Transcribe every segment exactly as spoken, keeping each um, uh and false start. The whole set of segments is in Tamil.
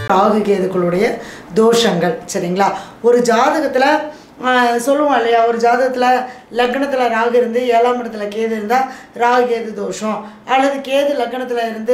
ராகு கேதுக்களுடைய தோஷங்கள் சரிங்களா. ஒரு ஜாதகத்தில் சொல்லுவோம் இல்லையா, ஒரு ஜாதகத்தில் லக்னத்தில் ராகு இருந்து ஏழாம் இடத்துல கேது இருந்தால் ராகு கேது தோஷம், அல்லது கேது லக்னத்தில் இருந்து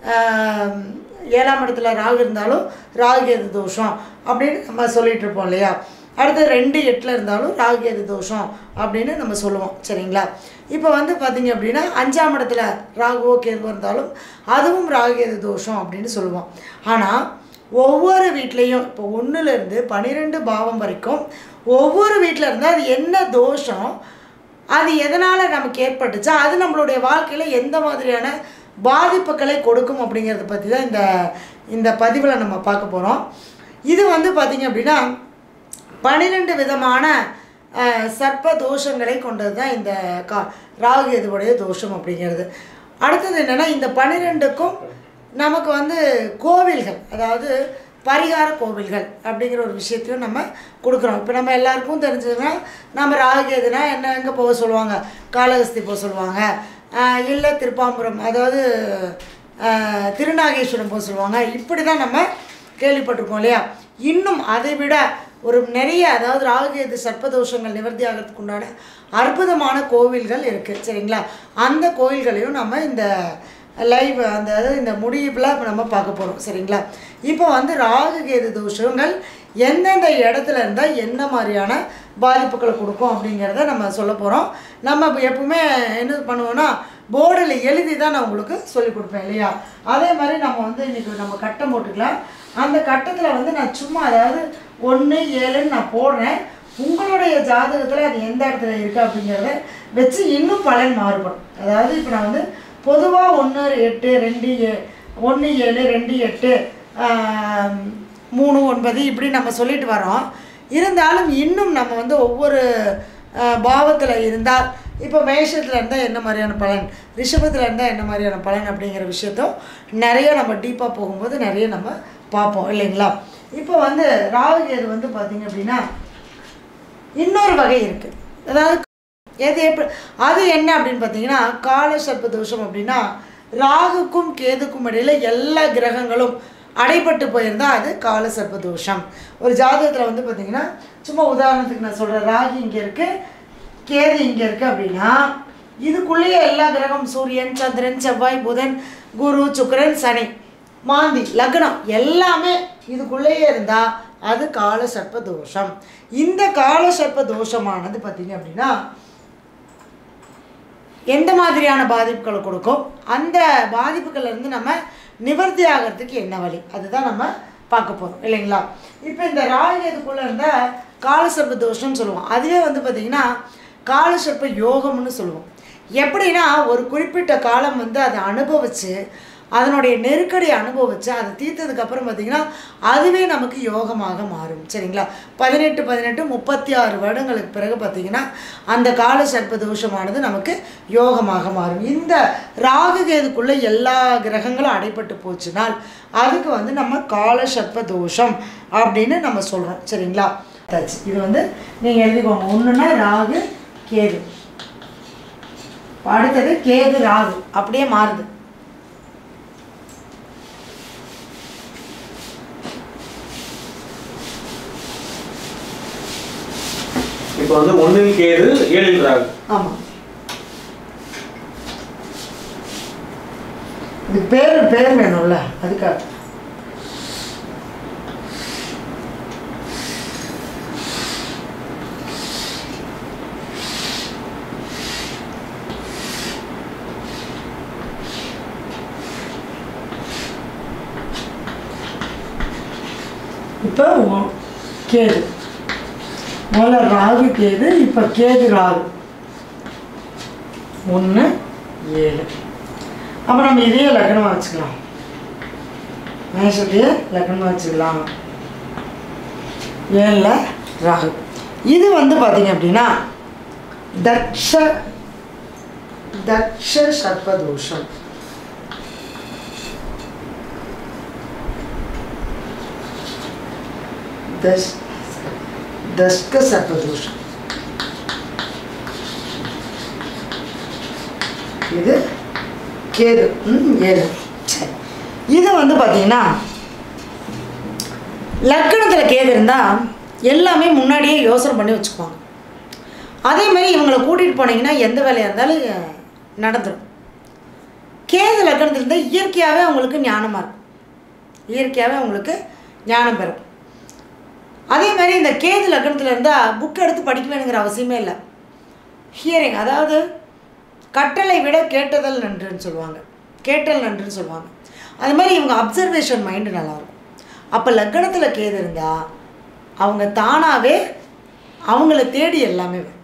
ஏழாம் இடத்துல ராகு இருந்தாலும் ராகு கேது தோஷம் அப்படின்னு நம்ம சொல்லிகிட்டு இருப்போம் இல்லையா. அடுத்து ரெண்டு எட்டில் இருந்தாலும் ராகு கேது தோஷம் அப்படின்னு நம்ம சொல்லுவோம் சரிங்களா. இப்போ வந்து பார்த்திங்க அப்படின்னா அஞ்சாம் இடத்துல ராகுவோ கேதுவோ இருந்தாலும் அதுவும் ராகு கேது தோஷம் அப்படின்னு சொல்லுவோம். ஆனால் ஒவ்வொரு வீட்லேயும் இப்போ ஒன்றுலேருந்து பன்னிரெண்டு பாவம் வரைக்கும் ஒவ்வொரு வீட்டில் இருந்தால் அது என்ன தோஷம், அது எதனால் நமக்கு ஏற்பட்டுச்சா, அது நம்மளுடைய வாழ்க்கையில் எந்த மாதிரியான பாதிப்புகளை கொடுக்கும் அப்படிங்கிறத பற்றி தான் இந்த இந்த பதிவில் நம்ம பார்க்க போகிறோம். இது வந்து பார்த்திங்க அப்படின்னா பன்னிரெண்டு விதமான சர்ப்ப தோஷங்களை கொண்டது தான் இந்த கா ராகு கேதுவுடைய தோஷம் அப்படிங்கிறது. அடுத்தது என்னென்னா இந்த பன்னிரெண்டுக்கும் நமக்கு வந்து கோவில்கள், அதாவது பரிகார கோவில்கள் அப்படிங்கிற ஒரு விஷயத்தையும் நம்ம கொடுக்குறோம். இப்போ நம்ம எல்லாருக்கும் தெரிஞ்சதுன்னா நம்ம ராகு கேதுனா என்ன எங்கே போக சொல்லுவாங்க, காளஹஸ்தி போக சொல்லுவாங்க, இல்லை திருப்பாம்புரம் அதாவது திருநாகேஸ்வரம் போக சொல்லுவாங்க. இப்படி தான் நம்ம கேள்விப்பட்டிருக்கோம் இல்லையா. இன்னும் அதை விட ஒரு நிறைய அதாவது ராகு கேது சர்ப்பதோஷங்கள் நிவர்த்தி ஆகிறதுக்கு உண்டான அற்புதமான கோவில்கள் இருக்குது சரிங்களா. அந்த கோவில்களையும் நம்ம இந்த லைவ் அந்த அதாவது இந்த முடிவில் இப்போ நம்ம பார்க்க போகிறோம் சரிங்களா. இப்போ வந்து ராகு கேது தோஷங்கள் எந்தெந்த இடத்துல இருந்தால் என்ன மாதிரியான பாதிப்புகளை கொடுக்கும் அப்படிங்கிறத நம்ம சொல்ல போகிறோம். நம்ம எப்பவுமே என்ன பண்ணுவோன்னா போர்டில் எழுதி தான் நான் உங்களுக்கு சொல்லிக் கொடுப்பேன் இல்லையா. அதே மாதிரி நம்ம வந்து இன்றைக்கி நம்ம கட்டம் போட்டுக்கலாம். அந்த கட்டத்தில் வந்து நான் சும்மா அதாவது ஒன்று ஏழுன்னு நான் போடுறேன். உங்களுடைய ஜாதகத்தில் அது எந்த இடத்துல இருக்குது அப்படிங்கிறத வச்சு இன்னும் பலன் மாறுபடும். அதாவது இப்போ நான் வந்து பொதுவாக ஒன்று எட்டு ரெண்டு ஏ ஒன்று ஏழு ரெண்டு எட்டு மூணு ஒன்பது இப்படி நம்ம சொல்லிட்டு வரோம். இருந்தாலும் இன்னும் நம்ம வந்து ஒவ்வொரு பாவத்தில் இருந்தால் இப்போ மேஷத்தில் இருந்தால் என்ன மாதிரியான பலன், ரிஷபத்தில் இருந்தால் என்ன மாதிரியான பலன் அப்படிங்கிற விஷயத்தும் நிறைய நம்ம டீப்பாக போகும்போது நிறைய நம்ம பார்ப்போம் இல்லைங்களா. இப்போ வந்து ராகு கேது வந்து பார்த்திங்க அப்படின்னா இன்னொரு வகை இருக்குது. அதாவது எது எப்படி அது என்ன அப்படின்னு பார்த்தீங்கன்னா கால சர்ப்ப தோஷம் அப்படின்னா ராகுக்கும் கேதுக்கும் இடையில் எல்லா கிரகங்களும் அடைபட்டு போயிருந்தால் அது கால சர்ப்ப தோஷம். ஒரு ஜாதகத்தில் வந்து பார்த்திங்கன்னா சும்மா உதாரணத்துக்கு நான் சொல்கிறேன், ராகு இங்கே இருக்குது, கேது இங்கே இருக்குது அப்படின்னா இதுக்குள்ளேயே எல்லா கிரகம் சூரியன் சந்திரன் செவ்வாய் புதன் குரு சுக்கிரன் சனி மாந்தி லக்னம் எல்லாமே இதுக்குள்ளேயே இருந்தால் அது கால சர்ப்ப தோஷம். இந்த கால சர்ப்ப தோஷமானது பார்த்திங்க அப்படின்னா எந்த மாதிரியான பாதிப்புகளை கொடுக்கும், அந்த பாதிப்புகள்லேருந்து நம்ம நிவர்த்தி ஆகிறதுக்கு என்ன வழி, அதுதான் நம்ம பார்க்க போகிறோம் இல்லைங்களா. இப்போ இந்த ராகு கேதுக்குள்ளே இருந்தால் காலசர்ப்ப தோஷம்னு சொல்லுவோம். அதுவே வந்து பார்த்திங்கன்னா காலசர்ப்ப யோகம்னு சொல்லுவோம். எப்படின்னா ஒரு குறிப்பிட்ட காலம் வந்து அதை அனுபவித்து அதனுடைய நெருக்கடியை அனுபவித்து அதை தீர்த்ததுக்கப்புறம் பார்த்திங்கன்னா அதுவே நமக்கு யோகமாக மாறும் சரிங்களா. பதினெட்டு பதினெட்டு முப்பத்தி ஆறு வருடங்களுக்கு பிறகு பார்த்திங்கன்னா அந்த கால சர்ப்ப தோஷமானது நமக்கு யோகமாக மாறும். இந்த ராகு கேதுக்குள்ளே எல்லா கிரகங்களும் அடைப்பட்டு போச்சுனால் அதுக்கு வந்து நம்ம கால சர்ப்ப தோஷம் அப்படின்னு நம்ம சொல்கிறோம் சரிங்களா. இது வந்து நீங்கள் எழுதிக்கோங்க. ஒன்றுனா ராகு கேது, அடுத்தது கேது ராகு அப்படியே மாறுது. இப்போ வந்து ஒன்றில் கேது ஏழில் ராகு. ஆமாம், இதுக்கு பேர் பேர் வேணும்ல அதுக்காக. இப்போ கேது முதல்ல ராகு கேது, இப்போ கேது ராகு ஒன்று ஏழு. அப்போ நம்ம இதையே லக்னமாக வச்சுக்கலாம், மேஷத்தையே லக்னமாக வச்சுக்கலாம். ஏழில் ராகு. இது வந்து பார்த்திங்க அப்படின்னா தக்ஷ தக்ஷ சர்ப்பதோஷம். தஷ் தஷ்க சர்ப்பதோஷம். இது கேது ஏழு. சரி, இது வந்து பார்த்தீங்கன்னா லக்கணத்தில் கேது இருந்தால் எல்லாமே முன்னாடியே யோசனை பண்ணி வச்சுக்குவாங்க. அதே மாதிரி இவங்களை கூட்டிகிட்டு போனீங்கன்னா எந்த வேலையாக இருந்தாலும் நடந்துடும். கேது லக்கணத்தில் இருந்தால் இயற்கையாகவே அவங்களுக்கு ஞானமாக இருக்கும், இயற்கையாகவே அவங்களுக்கு ஞானம் பெறும். அதே மாதிரி இந்த கேது லக்கணத்தில் இருந்தால் புக் எடுத்து படிக்க வேணுங்கிற அவசியமே இல்லை. ஹியரிங், அதாவது கட்டளை விட கேட்டதல் நன்றுன்னு சொல்லுவாங்க, கேட்டல் நன்றுன்னு சொல்லுவாங்க. அது மாதிரி இவங்க அப்சர்வேஷன் மைண்டு நல்லாயிருக்கும். அப்போ லக்கணத்தில் கேது இருந்தால் அவங்க தானாகவே அவங்கள தேடி எல்லாமே வரும்.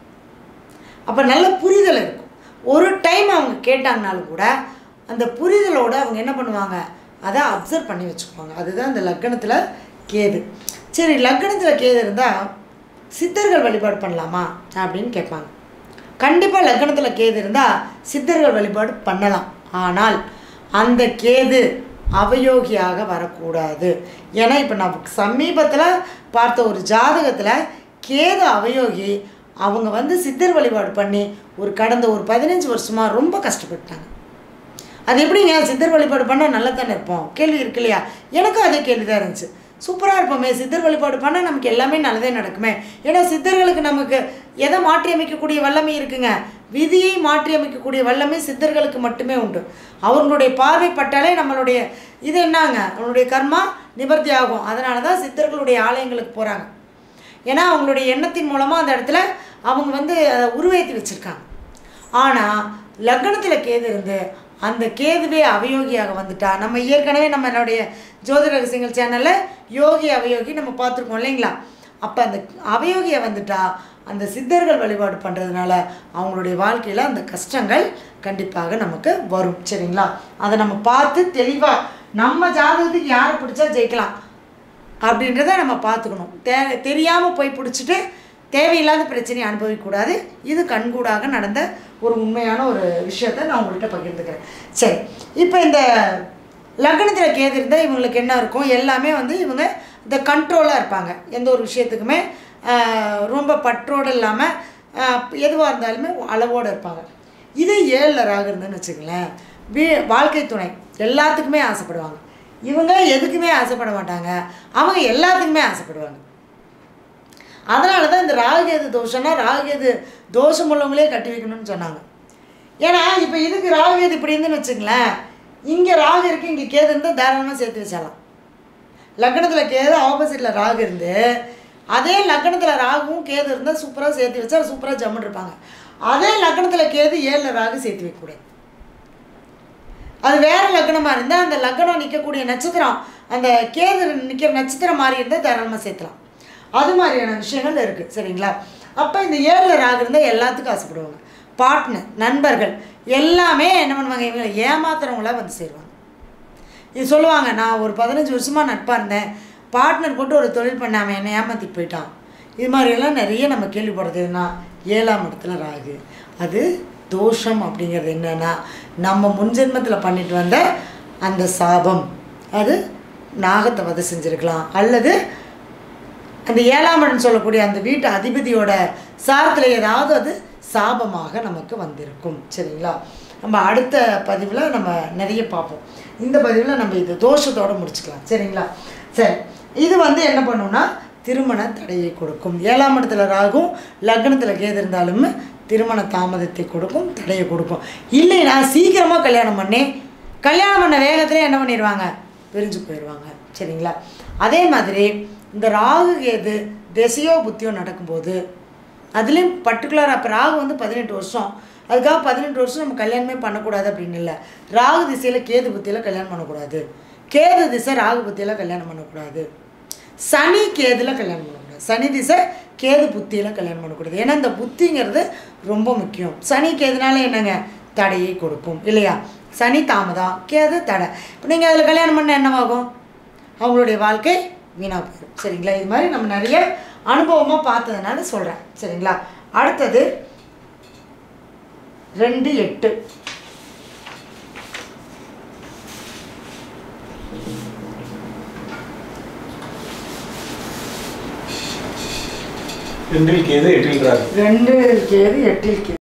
அப்போ நல்ல புரிதல் இருக்கும். ஒரு டைம் அவங்க கேட்டாங்கனாலும் கூட அந்த புரிதலோடு அவங்க என்ன பண்ணுவாங்க, அதை அப்சர்வ் பண்ணி வச்சுக்குவாங்க. அதுதான் இந்த லக்கணத்தில் கேது. சரி, லக்கணத்தில் கேது இருந்தால் சித்தர்கள் வழிபாடு பண்ணலாமா அப்படின்னு கேட்பாங்க. கண்டிப்பாக லக்கணத்தில் கேது இருந்தால் சித்தர்கள் வழிபாடு பண்ணலாம். ஆனால் அந்த கேது அவயோகியாக வரக்கூடாது. ஏன்னா இப்போ நான் சமீபத்தில் பார்த்த ஒரு ஜாதகத்தில் கேது அவயோகி, அவங்க வந்து சித்தர் வழிபாடு பண்ணி ஒரு கடந்த ஒரு பதினஞ்சு வருஷமாக ரொம்ப கஷ்டப்பட்டாங்க. அது எப்படிங்க சித்தர் வழிபாடு பண்ணால் நல்லா தானே இருப்போம், கேள்வி இருக்கு இல்லையா? எனக்கும் அதே கேள்வி தான் இருந்துச்சு. சூப்பராக இருப்போமே, சித்தர் வழிபாடு பண்ணால் நமக்கு எல்லாமே நல்லதே நடக்குமே. ஏன்னா சித்தர்களுக்கு நமக்கு எதை மாற்றி அமைக்கக்கூடிய வல்லமை இருக்குங்க, விதியை மாற்றி அமைக்கக்கூடிய வல்லமை சித்தர்களுக்கு மட்டுமே உண்டு. அவங்களுடைய பார்வைப்பட்டாலே நம்மளுடைய இது என்னங்க, நம்மளுடைய கர்மா நிவர்த்தி ஆகும். அதனால தான் சித்தர்களுடைய ஆலயங்களுக்கு போகிறாங்க. ஏன்னா அவங்களுடைய எண்ணத்தின் மூலமாக அந்த இடத்துல அவங்க வந்து அதை உருவேற்றி வச்சுருக்காங்க. ஆனால் லக்னத்தில் கேது இருந்து அந்த கேதுவே அவயோகியாக வந்துட்டா, நம்ம ஏற்கனவே நம்ம என்னுடைய ஜோதிட ரகசியங்கள் சேனலில் யோகி அவயோகி நம்ம பார்த்துருக்கோம் இல்லைங்களா? அப்போ அந்த அவயோகியை வந்துட்டா அந்த சித்தர்கள் வழிபாடு பண்ணுறதுனால அவங்களுடைய வாழ்க்கையில் அந்த கஷ்டங்கள் கண்டிப்பாக நமக்கு வரும். சரிங்களா? அதை நம்ம பார்த்து தெளிவாக நம்ம ஜாதகத்துக்கு யாரை பிடிச்சா ஜெயிக்கலாம் அப்படின்றத நம்ம பார்த்துக்கணும். தே தெரியாமல் போய் பிடிச்சிட்டு தேவையில்லாத பிரச்சனையை அனுபவிக்கக்கூடாது. இது கண்கூடாக நடந்த ஒரு உண்மையான ஒரு விஷயத்தை நான் உங்கள்கிட்ட பகிர்ந்துக்கிறேன். சரி, இப்போ இந்த லக்னத்தில் கேது இருந்தால் இவங்களுக்கு என்ன இருக்கும், எல்லாமே வந்து இவங்க இந்த கண்ட்ரோலாக இருப்பாங்க. எந்த ஒரு விஷயத்துக்குமே ரொம்ப பற்றோடு இல்லாமல் எதுவாக இருந்தாலுமே அளவோடு இருப்பாங்க. இது ஏழில் ராகு இருந்துன்னு வச்சுக்கங்களேன், வீ வாழ்க்கை துணை எல்லாத்துக்குமே ஆசைப்படுவாங்க. இவங்க எதுக்குமே ஆசைப்பட மாட்டாங்க, அவங்க எல்லாத்துக்குமே ஆசைப்படுவாங்க. அதனால தான் இந்த ராகுகேது தோஷம்னா ராகுகேது தோஷம் உள்ளவங்களே கட்டி வைக்கணும்னு சொன்னாங்க. ஏன்னா இப்போ இதுக்கு ராகுகேது இப்படி இருந்துன்னு வச்சுங்களேன், இங்கே ராகு இருக்குது, இங்கே கேது இருந்தால் தாராளமாக சேர்த்து வச்சாலாம். லக்னத்தில் கேது ஆப்போசிட்டில் ராகு இருந்து அதே லக்னத்தில் ராகுவும் கேது இருந்தால் சூப்பராக சேர்த்து வச்சா சூப்பராக ஜம்முன்னு இருப்பாங்க. அதே லக்னத்தில் கேது ஏழில் ராகு சேர்த்து வைக்கக்கூடாது. அது வேறு லக்னமாக இருந்தால் அந்த லக்னம் நிற்கக்கூடிய நட்சத்திரம் அந்த கேது நிற்கிற நட்சத்திரம் மாதிரி இருந்தால் தாராளமாக சேர்த்துலாம். அது மாதிரியான விஷயங்கள் இருக்குது. சரிங்களா? அப்போ இந்த ஏழில் ராகு இருந்தால் எல்லாத்துக்கும் ஆசைப்படுவாங்க. பார்ட்னர், நண்பர்கள் எல்லாமே என்ன பண்ணுவாங்க, இவங்களை ஏமாத்துறவங்களாக வந்து சேருவாங்க. இது சொல்லுவாங்க, நான் ஒரு பதினஞ்சு வருஷமாக நட்பாக இருந்தேன், பார்ட்னர் போட்டு ஒரு தொழில் பண்ணாமல் என்னை ஏமாற்றிட்டு போயிட்டான். இது மாதிரியெல்லாம் நிறைய நம்ம கேள்விப்படுறதுன்னா ஏழாம் இடத்துல ராகு. அது தோஷம் அப்படிங்கிறது என்னென்னா நம்ம முன்ஜென்மத்தில் பண்ணிட்டு வந்த அந்த சாபம். அது நாகத்தை வதை செஞ்சுருக்கலாம், அல்லது அந்த ஏழாம் இடம் சொல்லக்கூடிய அந்த வீட்டு அதிபதியோட சாரத்தில் ஏதாவது அது சாபமாக நமக்கு வந்திருக்கும். சரிங்களா? நம்ம அடுத்த பதிவில் நம்ம நிறைய பார்ப்போம். இந்த பதிவில் நம்ம இது தோஷத்தோடு முடிச்சுக்கலாம். சரிங்களா? சரி, இது வந்து என்ன பண்ணுன்னா திருமண தடையை கொடுக்கும். ஏழாம் இடத்துல ராகும் லக்னத்தில் கேது இருந்தாலும் திருமண தாமதத்தை கொடுக்கும், தடையை கொடுக்கும். இல்லைன்னா சீக்கிரமாக கல்யாணம் பண்ணி கல்யாணம் பண்ண வேகத்திலே என்ன பண்ணிடுவாங்க, பிரிஞ்சு போயிடுவாங்க. சரிங்களா? அதே மாதிரி இந்த ராகு கேது திசையோ புத்தியோ நடக்கும்போது அதுலேயும் பர்டிகுலராக இப்போ ராகு வந்து பதினெட்டு வருஷம், அதுக்காக பதினெட்டு வருஷம் நம்ம கல்யாணமே பண்ணக்கூடாது அப்படின்னு இல்லை. ராகு திசையில் கேது புத்தியில் கல்யாணம் பண்ணக்கூடாது, கேது திசை ராகு புத்தியில் கல்யாணம் பண்ணக்கூடாது, சனி கேதில் கல்யாணம் பண்ணக்கூடாது, சனி திசை கேது புத்தியில் கல்யாணம் பண்ணக்கூடாது. ஏன்னா இந்த புத்திங்கிறது ரொம்ப முக்கியம். சனி கேதுனால என்னங்க, தடையை கொடுக்கும் இல்லையா? சனி தாமதம், கேது தடை. இப்போ நீங்கள் அதில் கல்யாணம் பண்ண என்னவாகும், அவங்களுடைய வாழ்க்கை வீணாக போயிடும். சரிங்களா? இது மாதிரி நம்ம நிறைய அனுபவமாக பார்த்ததுனால சொல்கிறேன். சரிங்களா? அடுத்தது ரெண்டு எட்டு ரெண்டில் கேது எட்டில் ராகு. ரெண்டு கேது எட்டில் கேது.